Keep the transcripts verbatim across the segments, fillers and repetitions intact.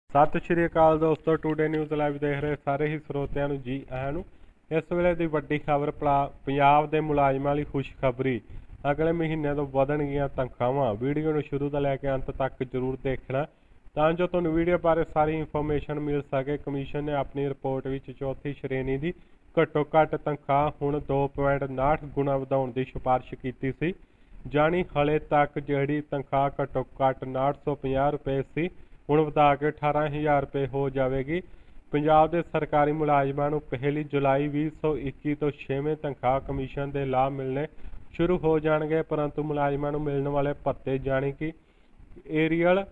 ਸਤਿ ਸ਼੍ਰੀ ਅਕਾਲ ਦੋਸਤੋ, today news live ਦੇਖ ਰਹੇ ਸਾਰੇ ਹੀ ਸਰੋਤਿਆਂ ਨੂੰ ਜੀ ਆਇਆਂ ਨੂੰ। ਇਸ ਵੇਲੇ ਦੀ ਵੱਡੀ ਖਬਰ ਪੰਜਾਬ ਦੇ ਮੁਲਾਜ਼ਮਾਂ ਲਈ ਖੁਸ਼ਖਬਰੀ। ਅਗਲੇ ਮਹੀਨੇ ਤੋਂ ਵਧਣਗੀਆਂ ਤਨਖਾਹਾਂ। ਵੀਡੀਓ ਨੂੰ ਸ਼ੁਰੂ ਤੋਂ ਲੈ ਕੇ ਅੰਤ ਤੱਕ ਜ਼ਰੂਰ ਦੇਖਣਾ ਤਾਂ ਜੋ ਤੁਹਾਨੂੰ ਵੀਡੀਓ ਬਾਰੇ ਸਾਰੀ ਇਨਫੋਰਮੇਸ਼ਨ ਮਿਲ ਸਕੇ। ਕਮਿਸ਼ਨ ਨੇ ਆਪਣੀ ਰਿਪੋਰਟ ਵਿੱਚ ਚੌਥੀ ਸ਼੍ਰੇਣੀ ਦੀ ਘੱਟੋ ਘੱਟ ਤਨਖਾਹ ਹੁਣ ਦੋ ਪੁਆਇੰਟ ਉਨਾਹਠ ਗੁਣਾ ਵਧਾਉਣ ਦੀ ਸਿਫਾਰਿਸ਼ ਕੀਤੀ ਸੀ। ਜਾਣੀ ਹਾਲੇ ਤੱਕ ਜਿਹੜੀ ਤਨਖਾਹ ਘੱਟੋ ਘੱਟ ਉਨਾਹਠ ਸੌ ਪੰਜਾਹ ਰੁਪਏ ਸੀ, ਹੁਣ ਵਧਾ ਕੇ ਅਠਾਰਾਂ ਹਜ਼ਾਰ ਰੁਪਏ ਹੋ ਜਾਵੇਗੀ। ਪੰਜਾਬ ਦੇ ਸਰਕਾਰੀ ਮੁਲਾਜ਼ਮਾਂ ਨੂੰ ਪਹਿਲੀ ਜੁਲਾਈ ਵੀਹ ਸੌ ਇੱਕੀ ਤੋਂ ਛੇਵੇਂ ਤਨਖਾਹ ਕਮਿਸ਼ਨ ਦੇ ਲਾਭ ਮਿਲਣੇ ਸ਼ੁਰੂ ਹੋ ਜਾਣਗੇ, ਪਰੰਤੂ ਮੁਲਾਜ਼ਮਾਂ ਨੂੰ ਮਿਲਣ ਵਾਲੇ ਭੱਤੇ ਜਾਣੀ ਕਿ ਏਰੀਅਲ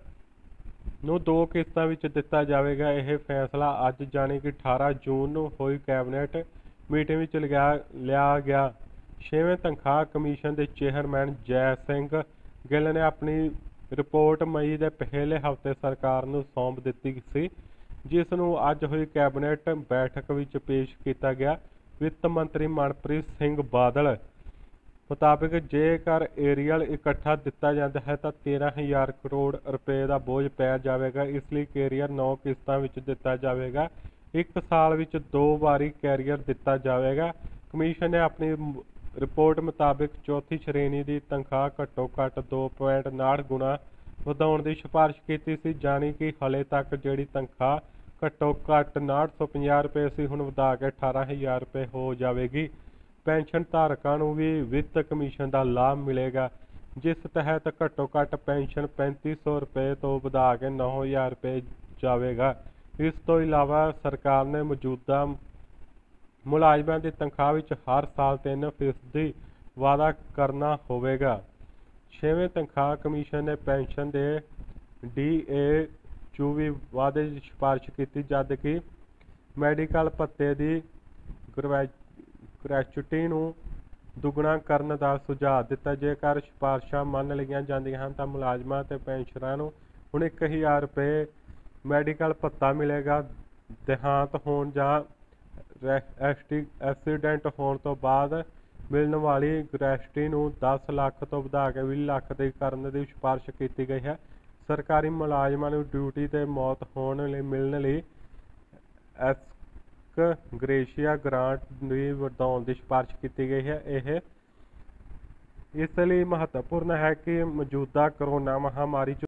ਨੂੰ ਦੋ ਕਿਸ਼ਤਾਂ ਵਿੱਚ ਦਿੱਤਾ ਜਾਵੇਗਾ। ਇਹ ਫੈਸਲਾ ਅੱਜ ਜਾਣੀ ਕਿ ਅਠਾਰਾਂ ਜੂਨ ਨੂੰ ਹੋਈ ਕੈਬਨਿਟ ਮੀਟਿੰਗ ਵਿੱਚ ਲਿਆ ਲਿਆ ਗਿਆ। ਛੇਵੇਂ ਤਨਖਾਹ ਕਮਿਸ਼ਨ ਦੇ ਚੇਅਰਮੈਨ ਜੈ ਸਿੰਘ ਗਿੱਲ ਨੇ ਆਪਣੀ ਰਿਪੋਰਟ ਮਈ ਦੇ ਪਹਿਲੇ ਹਫ਼ਤੇ ਸਰਕਾਰ ਨੂੰ ਸੌਂਪ ਦਿੱਤੀ ਸੀ, ਜਿਸ ਨੂੰ ਅੱਜ ਹੋਈ ਕੈਬਨਿਟ ਬੈਠਕ ਵਿੱਚ ਪੇਸ਼ ਕੀਤਾ ਗਿਆ। ਵਿੱਤ ਮੰਤਰੀ ਮਨਪ੍ਰੀਤ ਸਿੰਘ ਬਾਦਲ ਮੁਤਾਬਿਕ ਜੇਕਰ ਏਰੀਅਲ ਇਕੱਠਾ ਦਿੱਤਾ ਜਾਂਦਾ ਹੈ ਤਾਂ ਤੇਰਾਂ ਹਜ਼ਾਰ ਕਰੋੜ ਰੁਪਏ ਦਾ ਬੋਝ ਪੈ ਜਾਵੇਗਾ। ਇਸ ਲਈ ਕੈਰੀਅਰ ਨੌ ਕਿਸ਼ਤਾਂ ਵਿੱਚ ਦਿੱਤਾ ਜਾਵੇਗਾ। ਇੱਕ ਸਾਲ ਵਿੱਚ ਦੋ ਵਾਰੀ ਕੈਰੀਅਰ ਦਿੱਤਾ ਜਾਵੇਗਾ। ਕਮਿਸ਼ਨ ਨੇ ਆਪਣੀ ਰਿਪੋਰਟ ਮੁਤਾਬਿਕ ਚੌਥੀ ਸ਼੍ਰੇਣੀ ਦੀ ਤਨਖਾਹ ਘੱਟੋ ਘੱਟ ਦੋ ਪੁਆਇੰਟ ਉਨਾਹਠ ਗੁਣਾ ਵਧਾਉਣ ਦੀ ਸਿਫਾਰਿਸ਼ ਕੀਤੀ ਸੀ। ਜਾਣੀ ਕਿ ਹਾਲੇ ਤੱਕ ਜਿਹੜੀ ਤਨਖਾਹ ਘੱਟੋ ਘੱਟ ਉਨਾਹਠ ਸੌ ਪੰਜਾਹ ਰੁਪਏ ਸੀ, ਹੁਣ ਵਧਾ ਕੇ ਅਠਾਰਾਂ ਹਜ਼ਾਰ ਰੁਪਏ ਹੋ ਜਾਵੇਗੀ। ਪੈਨਸ਼ਨ ਧਾਰਕਾਂ ਨੂੰ ਵੀ ਵਿੱਤ ਕਮਿਸ਼ਨ ਦਾ ਲਾਭ ਮਿਲੇਗਾ, ਜਿਸ ਤਹਿਤ ਘੱਟੋ ਘੱਟ ਪੈਨਸ਼ਨ ਪੈਂਤੀ ਸੌ ਰੁਪਏ ਤੋਂ ਵਧਾ ਕੇ ਨੌ ਹਜ਼ਾਰ ਰੁਪਏ ਜਾਵੇਗਾ। ਇਸ ਤੋਂ ਇਲਾਵਾ ਸਰਕਾਰ ਨੇ ਮੌਜੂਦਾ ਮੁਲਾਜ਼ਮਾਂ ਦੀ ਤਨਖਾਹ ਵਿੱਚ ਹਰ ਸਾਲ ਤਿੰਨ ਫੀਸਦੀ ਵਾਧਾ ਕਰਨਾ ਹੋਵੇਗਾ। ਛੇਵੇਂ ਤਨਖਾਹ ਕਮਿਸ਼ਨ ਨੇ ਪੈਨਸ਼ਨ ਦੇ ਡੀ ਏ ਚੋਂ ਵੀ ਵਾਧੇ ਦੀ ਸਿਫਾਰਿਸ਼ ਕੀਤੀ, ਜਦ ਕਿ ਮੈਡੀਕਲ ਭੱਤੇ ਦੀ ਗ੍ਰੈਚੁਇਟੀ ਨੂੰ ਦੁੱਗਣਾ ਕਰਨ ਦਾ ਸੁਝਾਅ ਦਿੱਤਾ। ਜੇਕਰ ਸਿਫਾਰਸ਼ਾਂ ਮੰਨ ਲਈਆਂ ਜਾਂਦੀਆਂ ਹਨ ਤਾਂ ਮੁਲਾਜ਼ਮਾਂ ਅਤੇ ਪੈਨਸ਼ਨਰਾਂ ਨੂੰ ਹੁਣ ਇੱਕ ਹਜ਼ਾਰ ਰੁਪਏ ਮੈਡੀਕਲ ਭੱਤਾ ਮਿਲੇਗਾ। ਦੇਹਾਂਤ ਹੋਣ ਜਾਂ ਐਕਸੀਡੈਂਟ ਹੋਣ ਤੋਂ ਬਾਅਦ ਮਿਲਣ ਵਾਲੀ ਗ੍ਰੈਚੁਇਟੀ ਨੂੰ ਦਸ ਲੱਖ ਤੋਂ ਵਧਾ ਕੇ ਵੀਹ ਲੱਖ ਦੀ ਕਰਨ ਦੀ ਸਿਫਾਰਿਸ਼ ਕੀਤੀ ਗਈ ਹੈ। ਸਰਕਾਰੀ ਮੁਲਾਜ਼ਮਾਂ ਨੂੰ ਡਿਊਟੀ 'ਤੇ ਮੌਤ ਹੋਣ ਲਈ ਮਿਲਣ ਲਈ ਐਕਸ ਗ੍ਰੇਸ਼ੀਆ ਗ੍ਰਾਂਟ ਵੀ ਵਧਾਉਣ ਦੀ ਸਿਫਾਰਿਸ਼ ਕੀਤੀ ਗਈ ਹੈ। ਇਹ ਇਸ ਲਈ ਮਹੱਤਵਪੂਰਨ ਹੈ ਕਿ ਮੌਜੂਦਾ ਕਰੋਨਾ ਮਹਾਮਾਰੀ 'ਚ